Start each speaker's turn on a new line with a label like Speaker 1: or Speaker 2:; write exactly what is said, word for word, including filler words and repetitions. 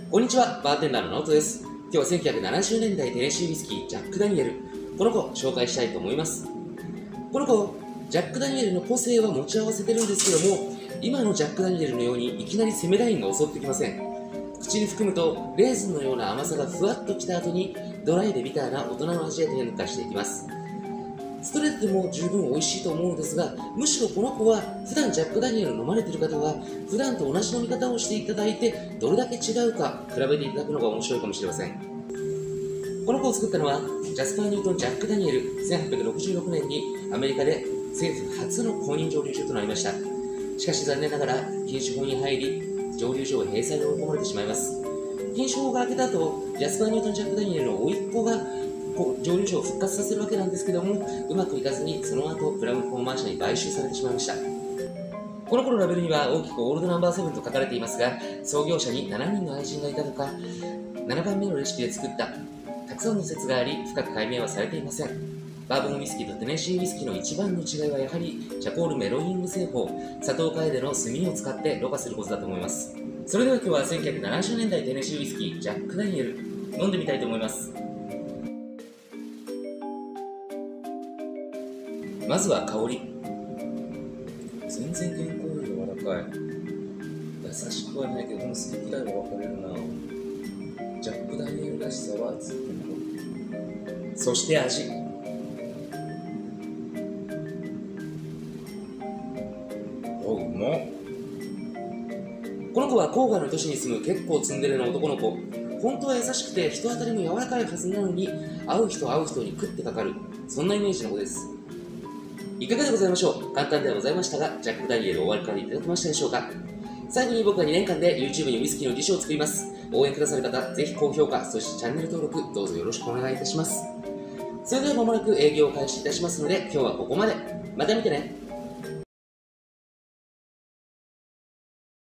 Speaker 1: こんにちは、バーテンダーのナオトです。今日はせんきゅうひゃくななじゅうねんだいテネシーウイスキージャック・ダニエル、この子を紹介したいと思います。この子、ジャック・ダニエルの個性は持ち合わせてるんですけども、今のジャック・ダニエルのようにいきなり攻めラインが襲ってきません。口に含むとレーズンのような甘さがふわっときた後にドライでビターな大人の味へ変化していきます。ストレートでも十分美味しいと思うのですが、むしろこの子は普段ジャック・ダニエルを飲まれている方は普段と同じ飲み方をしていただいてどれだけ違うか比べていただくのが面白いかもしれません。この子を作ったのはジャスパー・ニュートン・ジャック・ダニエル。せんはっぴゃくろくじゅうろくねんにアメリカで政府初の公認蒸留所となりました。しかし残念ながら禁酒法に入り蒸留所を閉鎖に追い込まれてしまいます。禁酒法が明けた後、ジャスパー・ニュートン・ジャック・ダニエルの甥っ子が蒸留所を復活させるわけなんですけども、うまくいかずにその後ブラウンコーマー社に買収されてしまいました。この頃のラベルには大きくオールドナンバーセブンと書かれていますが、創業者にしちにんの愛人がいたとか、ななばんめのレシピで作ったたくさんの説があり、深く解明はされていません。バーボンウイスキーとテネシーウイスキーの一番の違いはやはりチャコールメロイング製法、砂糖カエデの炭を使ってろ過することだと思います。それでは今日はせんきゅうひゃくななじゅうねんだいテネシーウイスキージャック・ダニエル、飲んでみたいと思います。まずは香り。全然原稿より柔らかい。優しくはないけど、でも好き嫌いは分かれるな。ジャック・ダニエルらしさはずっと残る。そして味。お、うまっ。この子は郊外の都市に住む結構ツンデレな男の子。本当は優しくて人当たりも柔らかいはずなのに、会う人会う人に食ってかかる、そんなイメージの子です。いかがでございましょう。簡単ではございましたが、ジャック・ダニエルをお分かりいただけましたでしょうか。最後に僕はにねんかんで YouTube にウイスキーの辞書を作ります。応援くださる方、ぜひ高評価、そしてチャンネル登録、どうぞよろしくお願いいたします。それでは間もなく営業を開始いたしますので、今日はここまで。また見てね。